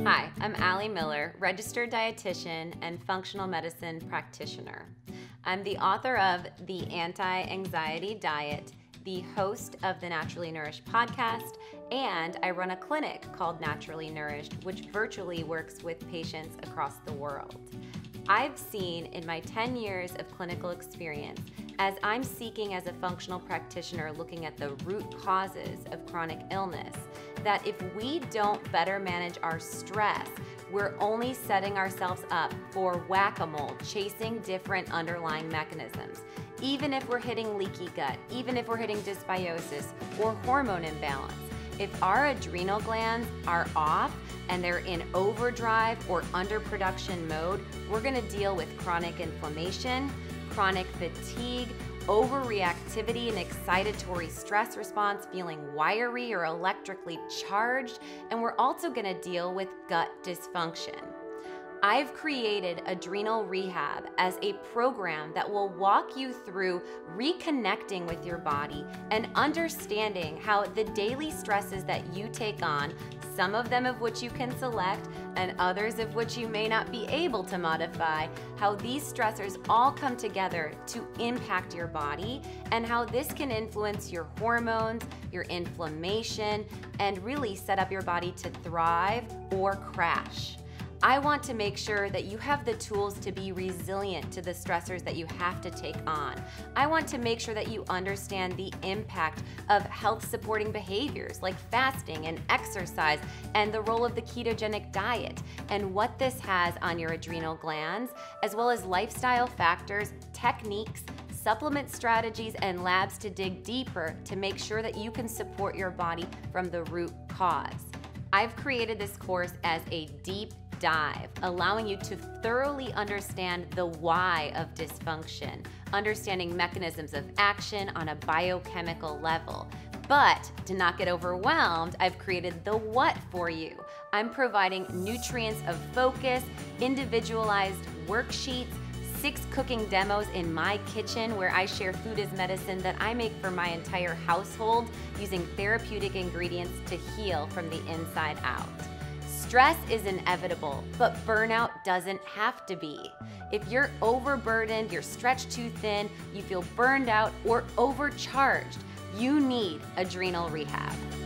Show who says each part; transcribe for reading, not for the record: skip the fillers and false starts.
Speaker 1: Hi, I'm Allie Miller, registered dietitian and functional medicine practitioner. I'm the author of The Anti-Anxiety Diet, the host of the Naturally Nourished podcast, and I run a clinic called Naturally Nourished, which virtually works with patients across the world. I've seen in my 10 years of clinical experience, as I'm seeking as a functional practitioner looking at the root causes of chronic illness, that if we don't better manage our stress, we're only setting ourselves up for whack-a-mole, chasing different underlying mechanisms. Even if we're hitting leaky gut, even if we're hitting dysbiosis or hormone imbalance, if our adrenal glands are off and they're in overdrive or underproduction mode, we're gonna deal with chronic inflammation, chronic fatigue, overreactivity and excitatory stress response, feeling wiry or electrically charged, and we're also gonna deal with gut dysfunction. I've created Adrenal Rehab as a program that will walk you through reconnecting with your body and understanding how the daily stresses that you take on, some of them of which you can select and others of which you may not be able to modify, how these stressors all come together to impact your body and how this can influence your hormones, your inflammation, and really set up your body to thrive or crash. I want to make sure that you have the tools to be resilient to the stressors that you have to take on. I want to make sure that you understand the impact of health-supporting behaviors like fasting and exercise and the role of the ketogenic diet and what this has on your adrenal glands, as well as lifestyle factors, techniques, supplement strategies, and labs to dig deeper to make sure that you can support your body from the root cause. I've created this course as a deep dive, allowing you to thoroughly understand the why of dysfunction, understanding mechanisms of action on a biochemical level. But to not get overwhelmed, I've created the what for you. I'm providing nutrients of focus, individualized worksheets, 6 cooking demos in my kitchen where I share food as medicine that I make for my entire household using therapeutic ingredients to heal from the inside out. Stress is inevitable, but burnout doesn't have to be. If you're overburdened, you're stretched too thin, you feel burned out or overcharged, you need Adrenal Rehab.